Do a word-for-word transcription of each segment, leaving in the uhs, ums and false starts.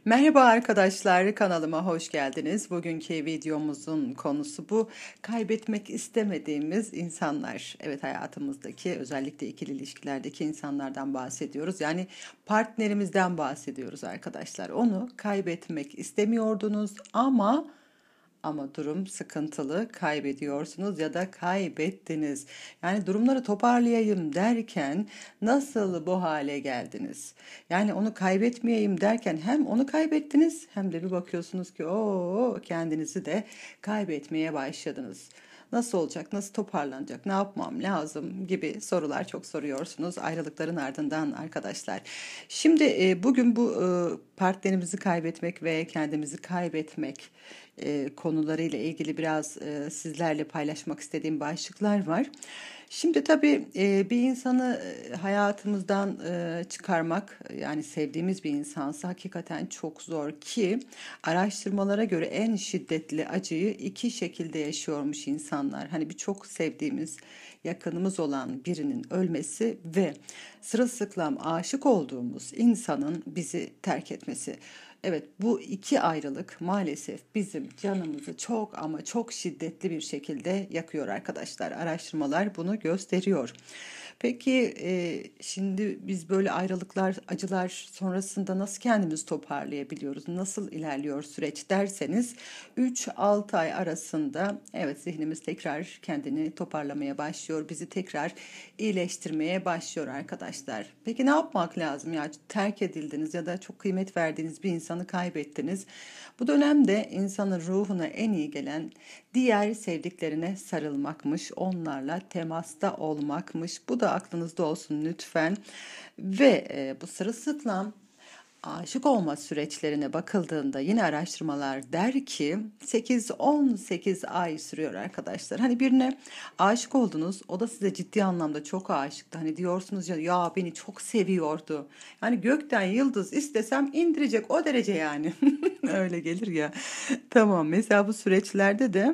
Merhaba arkadaşlar, kanalıma hoş geldiniz. Bugünkü videomuzun konusu bu. Kaybetmek istemediğimiz insanlar. Evet, hayatımızdaki özellikle ikili ilişkilerdeki insanlardan bahsediyoruz. Yani partnerimizden bahsediyoruz arkadaşlar. Onu kaybetmek istemiyordunuz ama ama durum sıkıntılı, kaybediyorsunuz ya da kaybettiniz. Yani durumları toparlayayım derken nasıl bu hale geldiniz? Yani onu kaybetmeyeyim derken hem onu kaybettiniz hem de bir bakıyorsunuz ki o kendinizi de kaybetmeye başladınız. Nasıl olacak, nasıl toparlanacak, ne yapmam lazım gibi sorular çok soruyorsunuz ayrılıkların ardından arkadaşlar. Şimdi e, bugün bu e, partnerimizi kaybetmek ve kendimizi kaybetmek e, konularıyla ilgili biraz e, sizlerle paylaşmak istediğim başlıklar var. Şimdi tabii e, bir insanı e, hayatımızdan e, çıkarmak, yani sevdiğimiz bir insansa hakikaten çok zor ki araştırmalara göre en şiddetli acıyı iki şekilde yaşıyormuş insanlar. Hani birçok sevdiğimiz, yakınımız olan birinin ölmesi ve sırılsıklam aşık olduğumuz insanın bizi terk etmesi. Evet, bu iki ayrılık maalesef bizim canımızı çok ama çok şiddetli bir şekilde yakıyor arkadaşlar. Araştırmalar bunu gösteriyor. Peki e, şimdi biz böyle ayrılıklar, acılar sonrasında nasıl kendimizi toparlayabiliyoruz? Nasıl ilerliyor süreç derseniz üç altı ay arasında evet zihnimiz tekrar kendini toparlamaya başlıyor. Bizi tekrar iyileştirmeye başlıyor arkadaşlar. Peki ne yapmak lazım ya? Terk edildiniz ya da çok kıymet verdiğiniz bir insanı kaybettiniz. Bu dönemde insanın ruhuna en iyi gelen diğer sevdiklerine sarılmakmış, onlarla temasta olmakmış. Bu da aklınızda olsun lütfen. Ve e, bu sırılsıklam aşık olma süreçlerine bakıldığında yine araştırmalar der ki sekiz on sekiz ay sürüyor arkadaşlar. Hani birine aşık oldunuz, o da size ciddi anlamda çok aşıktı. Hani diyorsunuz ya, ya beni çok seviyordu. Yani gökten yıldız istesem indirecek o derece yani. Öyle gelir ya. Tamam, mesela bu süreçlerde de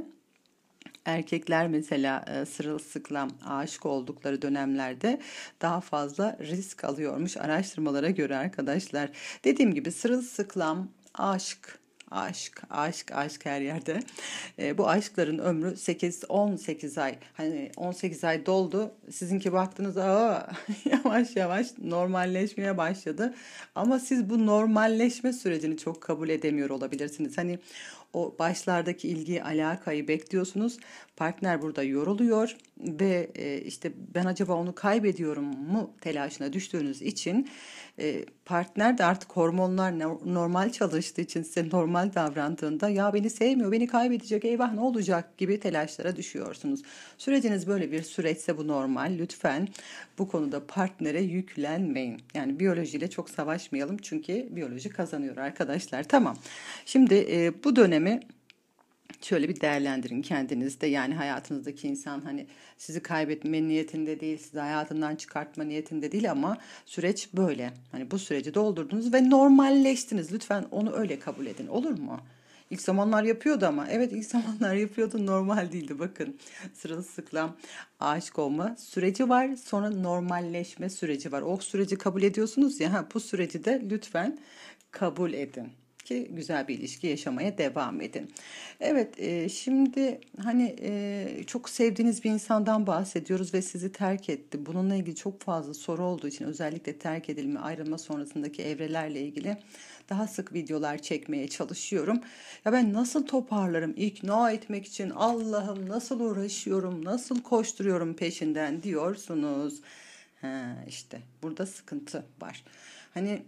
erkekler mesela e, sırılsıklam aşık oldukları dönemlerde daha fazla risk alıyormuş araştırmalara göre arkadaşlar. Dediğim gibi sırılsıklam aşk, aşk, aşk, aşk her yerde. E, bu aşkların ömrü sekiz on sekiz ay. Hani on sekiz ay doldu. Sizinki baktınız aa yavaş yavaş normalleşmeye başladı. Ama siz bu normalleşme sürecini çok kabul edemiyor olabilirsiniz. Hani o başlardaki ilgiyi, alakayı bekliyorsunuz. Partner burada yoruluyor ve e, işte ben acaba onu kaybediyorum mu telaşına düştüğünüz için e, partner de artık hormonlar normal çalıştığı için size normal davrandığında ya beni sevmiyor, beni kaybedecek, eyvah ne olacak gibi telaşlara düşüyorsunuz. Süreciniz böyle bir süreçse bu normal. Lütfen bu konuda partnere yüklenmeyin. Yani biyolojiyle çok savaşmayalım çünkü biyoloji kazanıyor arkadaşlar. Tamam. Şimdi e, bu dönemi şöyle bir değerlendirin kendinizde. Yani hayatınızdaki insan hani sizi kaybetme niyetinde değil, sizi hayatından çıkartma niyetinde değil ama süreç böyle. Hani bu süreci doldurdunuz ve normalleştiniz. Lütfen onu öyle kabul edin. Olur mu? İlk zamanlar yapıyordu ama evet ilk zamanlar yapıyordu, normal değildi bakın. Sırılsıklam aşık olma süreci var, sonra normalleşme süreci var. O süreci kabul ediyorsunuz ya, ha, bu süreci de lütfen kabul edin ki güzel bir ilişki yaşamaya devam edin. Evet, e, şimdi hani e, çok sevdiğiniz bir insandan bahsediyoruz ve sizi terk etti. Bununla ilgili çok fazla soru olduğu için özellikle terk edilme, ayrılma sonrasındaki evrelerle ilgili daha sık videolar çekmeye çalışıyorum. Ya ben nasıl toparlarım ikna etmek için, Allah'ım nasıl uğraşıyorum, nasıl koşturuyorum peşinden diyorsunuz. Ha, işte burada sıkıntı var. Hani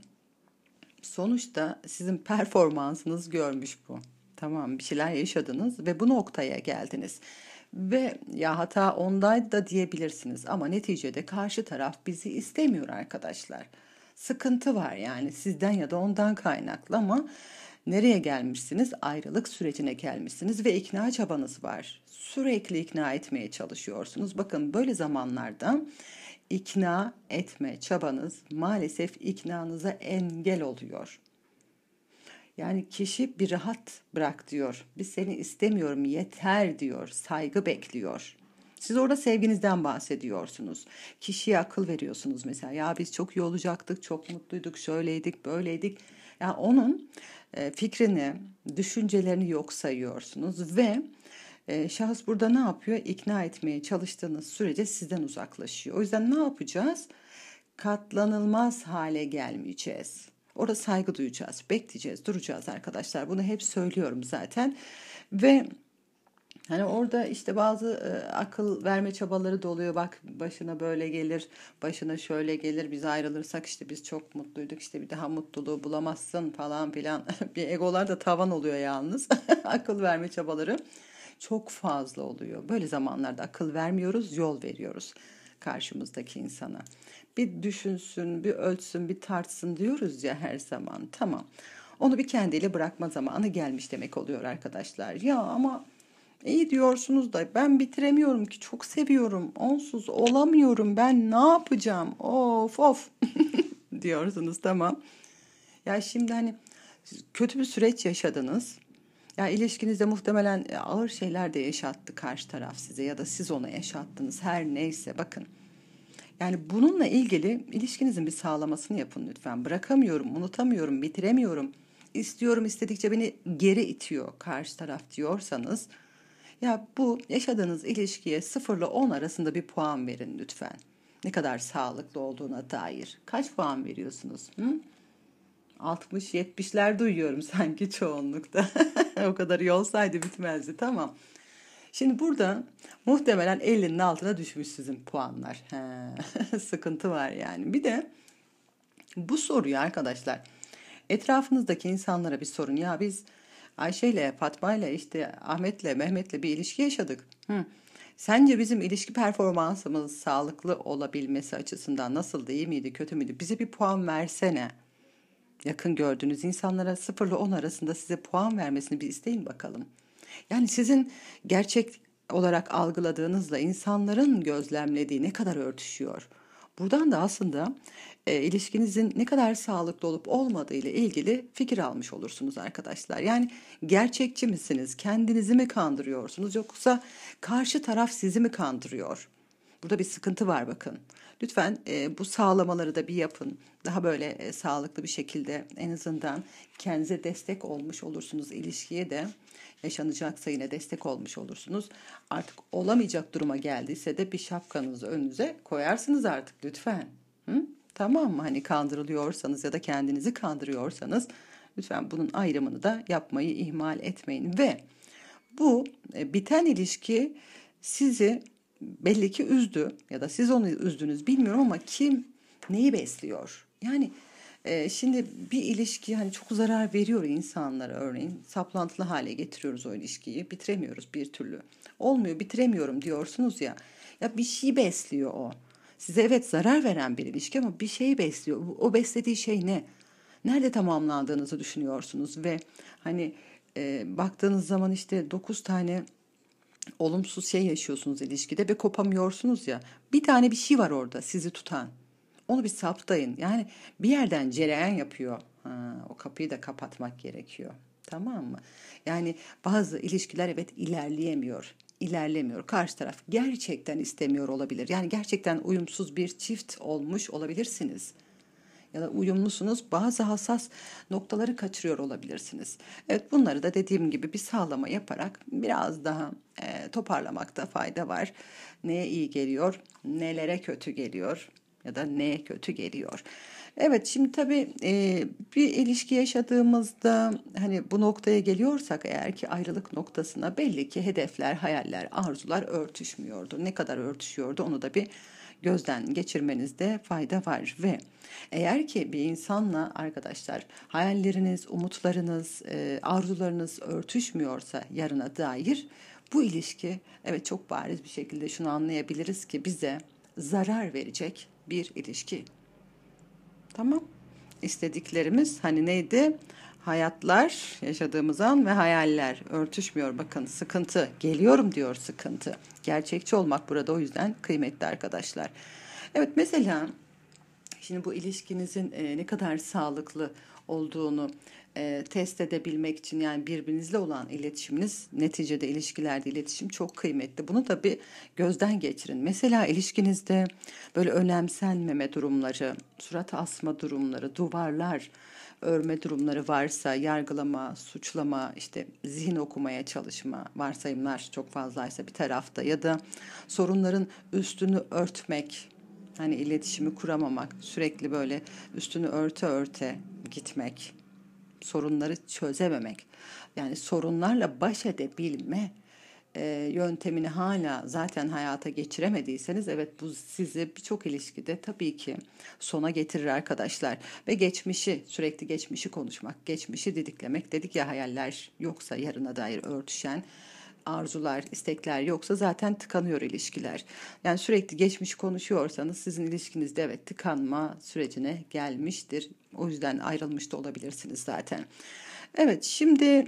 sonuçta sizin performansınız görmüş bu. Tamam, bir şeyler yaşadınız ve bu noktaya geldiniz. Ve ya hata ondaydı da diyebilirsiniz ama neticede karşı taraf bizi istemiyor arkadaşlar. Sıkıntı var yani sizden ya da ondan kaynaklı ama nereye gelmişsiniz? Ayrılık sürecine gelmişsiniz ve ikna çabanız var. Sürekli ikna etmeye çalışıyorsunuz. Bakın böyle zamanlarda ikna etme çabanız maalesef iknanıza engel oluyor. Yani kişi bir rahat bırak diyor. Biz seni istemiyorum yeter diyor. Saygı bekliyor. Siz orada sevginizden bahsediyorsunuz. Kişiye akıl veriyorsunuz mesela. Ya biz çok iyi olacaktık, çok mutluyduk, şöyleydik, böyleydik. Ya onun e, fikrini, düşüncelerini yok sayıyorsunuz ve e, şahıs burada ne yapıyor? İkna etmeye çalıştığınız sürece sizden uzaklaşıyor. O yüzden ne yapacağız? Katlanılmaz hale gelmeyeceğiz. Orada saygı duyacağız, bekleyeceğiz, duracağız arkadaşlar. Bunu hep söylüyorum zaten. Ve hani orada işte bazı e, akıl verme çabaları da oluyor. Bak başına böyle gelir, başına şöyle gelir. Biz ayrılırsak işte biz çok mutluyduk. İşte bir daha mutluluğu bulamazsın falan filan. Bir egolar da tavan oluyor yalnız. Akıl verme çabaları çok fazla oluyor. Böyle zamanlarda akıl vermiyoruz, yol veriyoruz karşımızdaki insana. Bir düşünsün, bir ölçsün, bir tartsın diyoruz ya her zaman. Tamam. Onu bir kendiyle bırakma zamanı gelmiş demek oluyor arkadaşlar. Ya ama iyi diyorsunuz da ben bitiremiyorum ki, çok seviyorum. Onsuz olamıyorum, ben ne yapacağım? Of of diyorsunuz, tamam. Ya şimdi hani kötü bir süreç yaşadınız. Ya ilişkinizde muhtemelen e, ağır şeyler de yaşattı karşı taraf size ya da siz ona yaşattınız, her neyse bakın. Yani bununla ilgili ilişkinizin bir sağlamasını yapın lütfen. Bırakamıyorum, unutamıyorum, bitiremiyorum. İstiyorum, istedikçe beni geri itiyor karşı taraf diyorsanız, ya bu yaşadığınız ilişkiye sıfır ile on arasında bir puan verin lütfen. Ne kadar sağlıklı olduğuna dair. Kaç puan veriyorsunuz? Hı? altmış yetmişler duyuyorum sanki çoğunlukta. O kadar iyi olsaydı bitmezdi, tamam. Şimdi burada muhtemelen ellinin altına düşmüş sizin puanlar. He, sıkıntı var yani. Bir de bu soruyu arkadaşlar etrafınızdaki insanlara bir sorun. Ya biz Ayşe'yle, Fatma'yla, işte Ahmet'le, Mehmet'le bir ilişki yaşadık. Hı. Sence bizim ilişki performansımız sağlıklı olabilmesi açısından nasıldı, iyi miydi, kötü müydü? Bize bir puan versene. Yakın gördüğünüz insanlara sıfır ile on arasında size puan vermesini bir isteyin bakalım. Yani sizin gerçek olarak algıladığınızla insanların gözlemlediği ne kadar örtüşüyor? Buradan da aslında e, ilişkinizin ne kadar sağlıklı olup olmadığı ile ilgili fikir almış olursunuz arkadaşlar. Yani gerçekçi misiniz? Kendinizi mi kandırıyorsunuz yoksa karşı taraf sizi mi kandırıyor? Burada bir sıkıntı var bakın. Lütfen e, bu sağlamaları da bir yapın. Daha böyle e, sağlıklı bir şekilde en azından kendinize destek olmuş olursunuz. İlişkiye de yaşanacaksa yine destek olmuş olursunuz. Artık olamayacak duruma geldiyse de bir şapkanızı önünüze koyarsınız artık lütfen. Hı? Tamam mı? Hani kandırılıyorsanız ya da kendinizi kandırıyorsanız lütfen bunun ayrımını da yapmayı ihmal etmeyin. Ve bu e, biten ilişki sizi belli ki üzdü ya da siz onu üzdünüz bilmiyorum ama kim neyi besliyor? Yani e, şimdi bir ilişki hani çok zarar veriyor insanlara, örneğin saplantılı hale getiriyoruz o ilişkiyi, bitiremiyoruz bir türlü. Olmuyor, bitiremiyorum diyorsunuz ya. Ya bir şey besliyor o. Size evet zarar veren bir ilişki ama bir şey besliyor. O beslediği şey ne? Nerede tamamlandığınızı düşünüyorsunuz ve hani e, baktığınız zaman işte dokuz tane olumsuz şey yaşıyorsunuz ilişkide ve kopamıyorsunuz ya. Bir tane bir şey var orada sizi tutan. Onu bir saptayın. Yani bir yerden cereyan yapıyor. Ha, o kapıyı da kapatmak gerekiyor. Tamam mı? Yani bazı ilişkiler evet ilerleyemiyor. İlerlemiyor. Karşı taraf gerçekten istemiyor olabilir. Yani gerçekten uyumsuz bir çift olmuş olabilirsiniz ya da uyumlusunuz, bazı hassas noktaları kaçırıyor olabilirsiniz. Evet, bunları da dediğim gibi bir sağlama yaparak biraz daha e, toparlamakta fayda var. Neye iyi geliyor, nelere kötü geliyor ya da neye kötü geliyor. Evet, şimdi tabii e, bir ilişki yaşadığımızda hani bu noktaya geliyorsak eğer ki ayrılık noktasına, belli ki hedefler, hayaller, arzular örtüşmüyordu. Ne kadar örtüşüyordu onu da bir gözden geçirmenizde fayda var ve eğer ki bir insanla arkadaşlar hayalleriniz, umutlarınız, e, arzularınız örtüşmüyorsa yarına dair, bu ilişki evet çok bariz bir şekilde şunu anlayabiliriz ki bize zarar verecek bir ilişki. Tamam. İstediklerimiz hani neydi? Hayatlar, yaşadığımız an ve hayaller örtüşmüyor. Bakın sıkıntı. Geliyorum diyor sıkıntı. Gerçekçi olmak burada o yüzden kıymetli arkadaşlar. Evet, mesela şimdi bu ilişkinizin e, ne kadar sağlıklı olduğunu e, test edebilmek için, yani birbirinizle olan iletişiminiz, neticede ilişkilerde iletişim çok kıymetli. Bunu da bir gözden geçirin. Mesela ilişkinizde böyle önemsenmeme durumları, surat asma durumları, duvarlar örme durumları varsa, yargılama, suçlama, işte zihin okumaya çalışma, varsayımlar çok fazlaysa bir tarafta ya da sorunların üstünü örtmek, hani iletişimi kuramamak, sürekli böyle üstünü örte örte gitmek, sorunları çözememek. Yani sorunlarla baş edebilme e, yöntemini hala zaten hayata geçiremediyseniz, evet, bu sizi birçok ilişkide tabii ki sona getirir arkadaşlar. Ve geçmişi, sürekli geçmişi konuşmak, geçmişi didiklemek, dedik ya, hayaller yoksa, yarına dair örtüşen arzular, istekler yoksa zaten tıkanıyor ilişkiler. Yani sürekli geçmiş konuşuyorsanız sizin ilişkinizde evet tıkanma sürecine gelmiştir. O yüzden ayrılmış da olabilirsiniz zaten. Evet, şimdi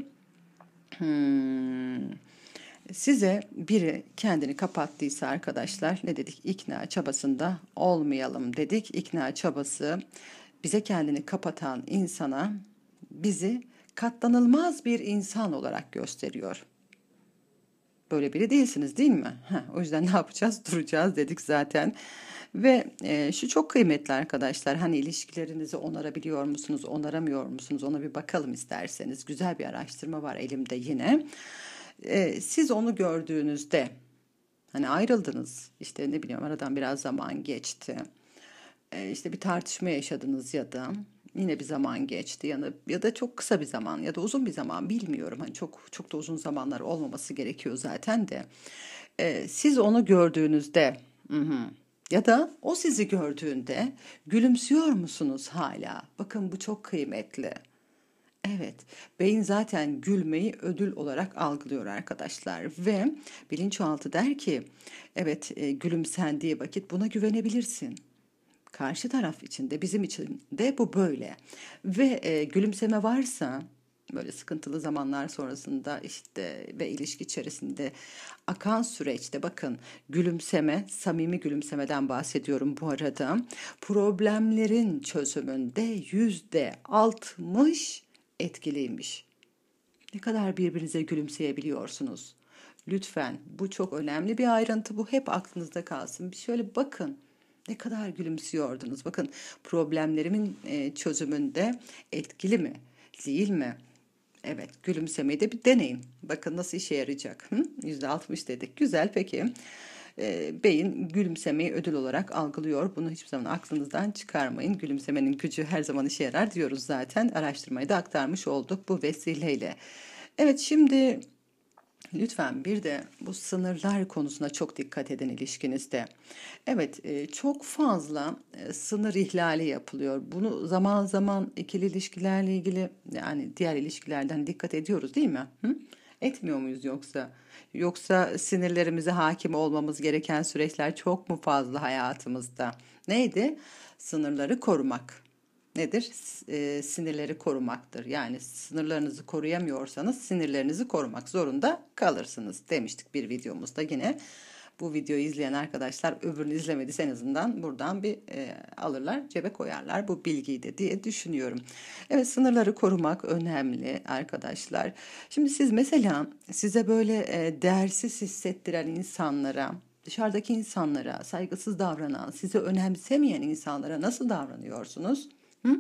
hmm, size biri kendini kapattıysa arkadaşlar, ne dedik? İkna çabasında olmayalım dedik. İkna çabası bize kendini kapatan insana bizi katlanılmaz bir insan olarak gösteriyor. Böyle biri değilsiniz değil mi? Heh, o yüzden ne yapacağız? Duracağız dedik zaten. Ve e, şu çok kıymetli arkadaşlar. Hani ilişkilerinizi onarabiliyor musunuz, onaramıyor musunuz? Ona bir bakalım isterseniz. Güzel bir araştırma var elimde yine. E, siz onu gördüğünüzde, hani ayrıldınız, işte ne bileyim, aradan biraz zaman geçti. E, işte bir tartışma yaşadınız ya da yine bir zaman geçti ya da, ya da çok kısa bir zaman ya da uzun bir zaman, bilmiyorum. Hani çok çok da uzun zamanlar olmaması gerekiyor zaten de. E, siz onu gördüğünüzde, hı hı, ya da o sizi gördüğünde gülümsüyor musunuz hala? Bakın, bu çok kıymetli. Evet, beyin zaten gülmeyi ödül olarak algılıyor arkadaşlar ve bilinçaltı der ki, evet, e, gülümsendiği vakit buna güvenebilirsin. Karşı taraf için de bizim için de bu böyle. Ve e, gülümseme varsa, böyle sıkıntılı zamanlar sonrasında işte ve ilişki içerisinde akan süreçte, bakın, gülümseme, samimi gülümsemeden bahsediyorum bu arada, problemlerin çözümünde yüzde altmış etkiliymiş. Ne kadar birbirinize gülümseyebiliyorsunuz? Lütfen, bu çok önemli bir ayrıntı, bu hep aklınızda kalsın. Bir şöyle bakın, ne kadar gülümsüyordunuz. Bakın, problemlerimin e, çözümünde etkili mi, değil mi? Evet, gülümsemeyi de bir deneyin. Bakın nasıl işe yarayacak. Hı? yüzde altmış dedik. Güzel, peki. E, beyin gülümsemeyi ödül olarak algılıyor. Bunu hiçbir zaman aklınızdan çıkarmayın. Gülümsemenin gücü her zaman işe yarar diyoruz zaten. Araştırmayı da aktarmış olduk bu vesileyle. Evet, şimdi lütfen bir de bu sınırlar konusuna çok dikkat edin ilişkinizde. Evet, e, çok fazla e, sınır ihlali yapılıyor. Bunu zaman zaman ikili ilişkilerle ilgili, yani diğer ilişkilerden dikkat ediyoruz değil mi? Hı? Etmiyor muyuz yoksa? Yoksa sinirlerimize hakim olmamız gereken süreçler çok mu fazla hayatımızda? Neydi? Sınırları korumak. Nedir? E, sinirleri korumaktır. Yani sınırlarınızı koruyamıyorsanız sinirlerinizi korumak zorunda kalırsınız demiştik bir videomuzda yine. Bu videoyu izleyen arkadaşlar öbürünü izlemediyse en azından buradan bir e, alırlar, cebe koyarlar bu bilgiyi de diye düşünüyorum. Evet, sınırları korumak önemli arkadaşlar. Şimdi siz mesela size böyle e, değersiz hissettiren insanlara, dışarıdaki insanlara, saygısız davranan, sizi önemsemeyen insanlara nasıl davranıyorsunuz? Hı?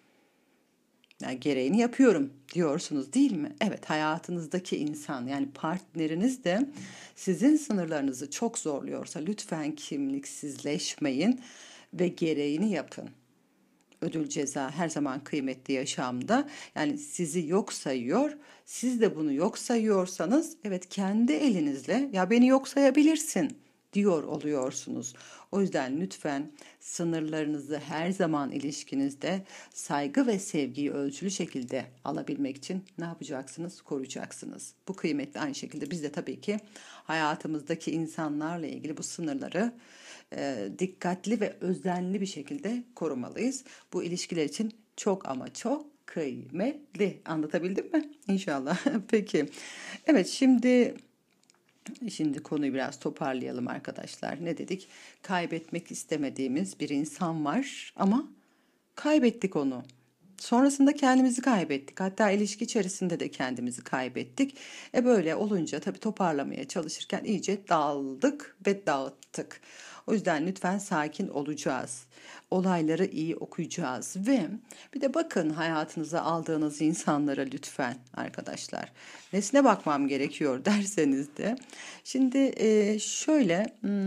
Yani gereğini yapıyorum diyorsunuz değil mi? Evet, hayatınızdaki insan, yani partneriniz de sizin sınırlarınızı çok zorluyorsa lütfen kimliksizleşmeyin ve gereğini yapın. Ödül ceza her zaman kıymetli yaşamda. Yani sizi yok sayıyor. Siz de bunu yok sayıyorsanız, evet, kendi elinizle ya beni yok sayabilirsin diyor oluyorsunuz. O yüzden lütfen sınırlarınızı her zaman ilişkinizde saygı ve sevgiyi ölçülü şekilde alabilmek için ne yapacaksınız? Koruyacaksınız. Bu kıymetli. Aynı şekilde biz de tabii ki hayatımızdaki insanlarla ilgili bu sınırları e, dikkatli ve özenli bir şekilde korumalıyız. Bu ilişkiler için çok ama çok kıymetli. Anlatabildim mi? İnşallah. Peki. Evet, şimdi Şimdi konuyu biraz toparlayalım arkadaşlar. Ne dedik? Kaybetmek istemediğimiz bir insan var ama kaybettik onu. Sonrasında kendimizi kaybettik. Hatta ilişki içerisinde de kendimizi kaybettik. E böyle olunca tabii toparlamaya çalışırken iyice dağıldık ve dağıttık. O yüzden lütfen sakin olacağız. Olayları iyi okuyacağız ve bir de bakın hayatınıza aldığınız insanlara lütfen arkadaşlar. Nesine bakmam gerekiyor derseniz de. Şimdi e, şöyle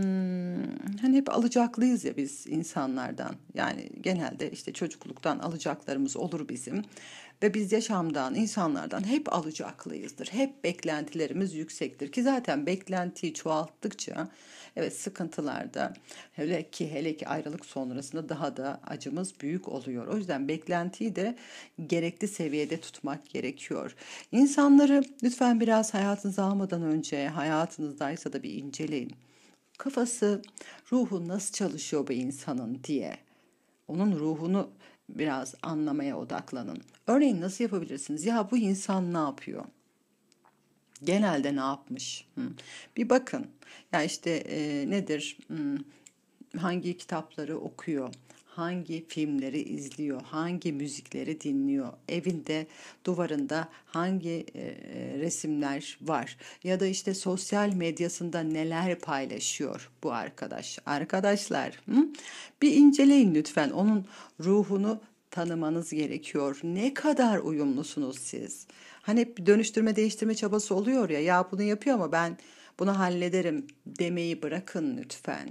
hmm, hani hep alacaklıyız ya biz insanlardan. Yani genelde işte çocukluktan alacaklarımız olur bizim. Ve biz yaşamdan, insanlardan hep alacaklıyızdır. Hep beklentilerimiz yüksektir ki zaten beklentiyi çoğalttıkça evet sıkıntılarda hele ki hele ki ayrılık sonrasında daha da acımız büyük oluyor. O yüzden beklentiyi de gerekli seviyede tutmak gerekiyor. İnsanları lütfen biraz hayatınıza almadan önce hayatınızdaysa da bir inceleyin. Kafası, ruhu nasıl çalışıyor bu insanın diye. Onun ruhunu biraz anlamaya odaklanın. Örneğin nasıl yapabilirsiniz? Ya bu insan ne yapıyor? Genelde ne yapmış? Hı. Bir bakın. Ya işte e, nedir? Hmm, hangi kitapları okuyor? Hangi filmleri izliyor? Hangi müzikleri dinliyor? Evinde, duvarında hangi e, resimler var? Ya da işte sosyal medyasında neler paylaşıyor bu arkadaş? Arkadaşlar, hı? Bir inceleyin lütfen. Onun ruhunu tanımanız gerekiyor. Ne kadar uyumlusunuz siz? Hani hep bir dönüştürme değiştirme çabası oluyor ya. Ya bunu yapıyor ama ben bunu hallederim demeyi bırakın lütfen.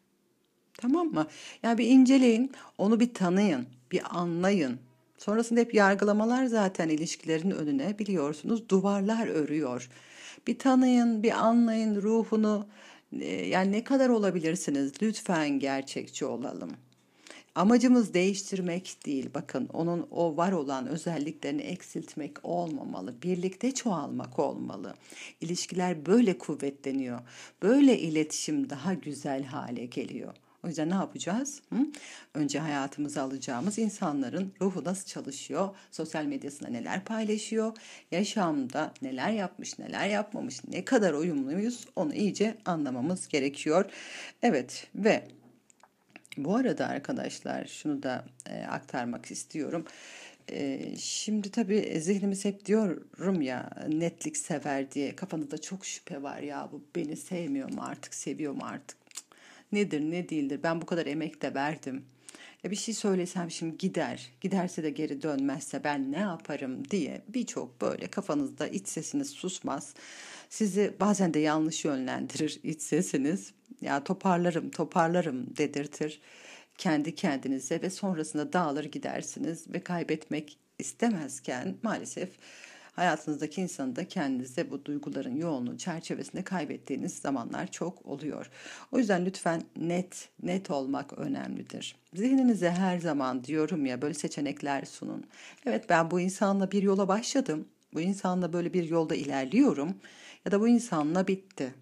Tamam mı? Yani bir inceleyin, onu bir tanıyın, bir anlayın. Sonrasında hep yargılamalar zaten ilişkilerin önüne biliyorsunuz duvarlar örüyor. Bir tanıyın, bir anlayın ruhunu. e, Yani ne kadar olabilirsiniz? Lütfen gerçekçi olalım. Amacımız değiştirmek değil. Bakın onun o var olan özelliklerini eksiltmek olmamalı. Birlikte çoğalmak olmalı. İlişkiler böyle kuvvetleniyor. Böyle iletişim daha güzel hale geliyor. O yüzden ne yapacağız? Hı? Önce hayatımıza alacağımız insanların ruhu nasıl çalışıyor? Sosyal medyasında neler paylaşıyor? Yaşamda neler yapmış, neler yapmamış, ne kadar uyumluyuz? Onu iyice anlamamız gerekiyor. Evet ve bu arada arkadaşlar şunu da e, aktarmak istiyorum. E, şimdi tabii zihnimiz hep diyorum ya netlik sever diye kafanızda çok şüphe var ya bu beni sevmiyor mu artık seviyor mu artık nedir ne değildir ben bu kadar emek de verdim. Ya bir şey söylesem şimdi gider giderse de geri dönmezse ben ne yaparım diye birçok böyle kafanızda iç sesiniz susmaz. Sizi bazen de yanlış yönlendirir iç sesiniz. Ya toparlarım toparlarım dedirtir kendi kendinize ve sonrasında dağılır gidersiniz ve kaybetmek istemezken maalesef hayatınızdaki insanı da kendinize bu duyguların yoğunluğu çerçevesinde kaybettiğiniz zamanlar çok oluyor. O yüzden lütfen net, net olmak önemlidir. Zihninize her zaman diyorum ya böyle seçenekler sunun. Evet ben bu insanla bir yola başladım. Bu insanla böyle bir yolda ilerliyorum ya da bu insanla bitti.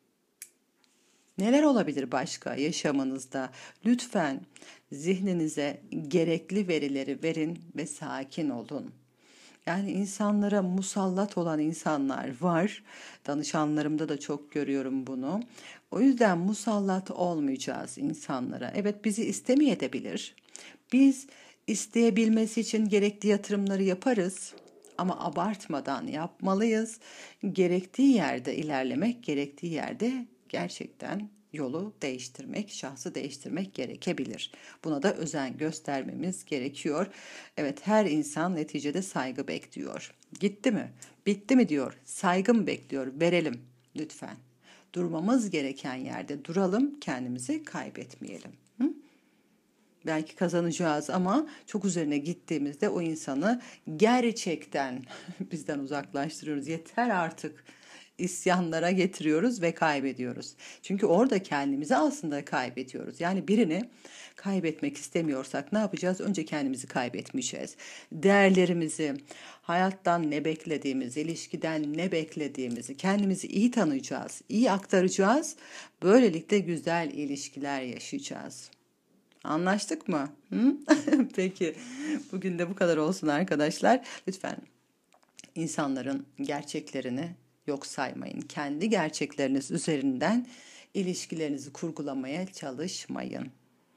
Neler olabilir başka yaşamınızda? Lütfen zihninize gerekli verileri verin ve sakin olun. Yani insanlara musallat olan insanlar var. Danışanlarımda da çok görüyorum bunu. O yüzden musallat olmayacağız insanlara. Evet bizi istemeyebilir. Biz isteyebilmesi için gerekli yatırımları yaparız. Ama abartmadan yapmalıyız. Gerektiği yerde ilerlemek, gerektiği yerde gerçekten yolu değiştirmek, şahsı değiştirmek gerekebilir. Buna da özen göstermemiz gerekiyor. Evet, her insan neticede saygı bekliyor. Gitti mi? Bitti mi diyor. Saygı mı bekliyor? Verelim lütfen. Durmamız gereken yerde duralım, kendimizi kaybetmeyelim. Hı? Belki kazanacağız ama çok üzerine gittiğimizde o insanı gerçekten bizden uzaklaştırıyoruz. Yeter artık isyanlara getiriyoruz ve kaybediyoruz. Çünkü orada kendimizi aslında kaybediyoruz. Yani birini kaybetmek istemiyorsak ne yapacağız? Önce kendimizi kaybetmeyeceğiz. Değerlerimizi, hayattan ne beklediğimizi, ilişkiden ne beklediğimizi kendimizi iyi tanıyacağız, iyi aktaracağız. Böylelikle güzel ilişkiler yaşayacağız. Anlaştık mı? Hı? Peki. Bugün de bu kadar olsun arkadaşlar. Lütfen insanların gerçeklerini yok saymayın. Kendi gerçekleriniz üzerinden ilişkilerinizi kurgulamaya çalışmayın.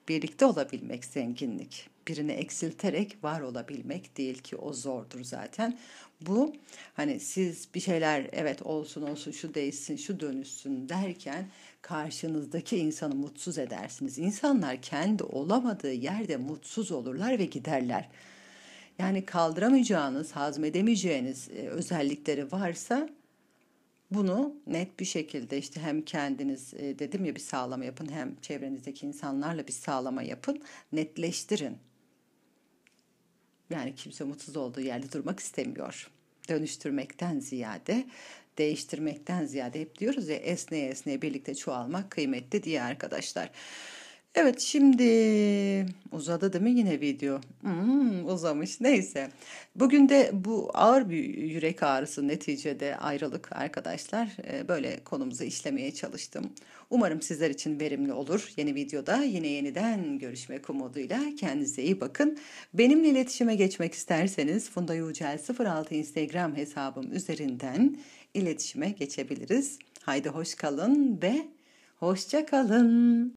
Birlikte olabilmek zenginlik. Birini eksilterek var olabilmek değil ki o zordur zaten. Bu hani siz bir şeyler evet olsun olsun şu değişsin şu dönüşsün derken karşınızdaki insanı mutsuz edersiniz. İnsanlar kendi olamadığı yerde mutsuz olurlar ve giderler. Yani kaldıramayacağınız, hazmedemeyeceğiniz e, özellikleri varsa bunu net bir şekilde işte hem kendiniz e, dedim ya bir sağlama yapın hem çevrenizdeki insanlarla bir sağlama yapın, netleştirin. Yani kimse mutsuz olduğu yerde durmak istemiyor. Dönüştürmekten ziyade, değiştirmekten ziyade hep diyoruz ya esneye esneye birlikte çoğalmak kıymetli diye arkadaşlar. Evet şimdi uzadı değil mi yine video? Hmm, uzamış neyse. Bugün de bu ağır bir yürek ağrısı neticede ayrılık arkadaşlar. Ee, böyle konumuzu işlemeye çalıştım. Umarım sizler için verimli olur. Yeni videoda yine yeniden görüşmek umuduyla kendinize iyi bakın. Benimle iletişime geçmek isterseniz Funda Yücel sıfır altı Instagram hesabım üzerinden iletişime geçebiliriz. Haydi hoş kalın ve hoşça kalın.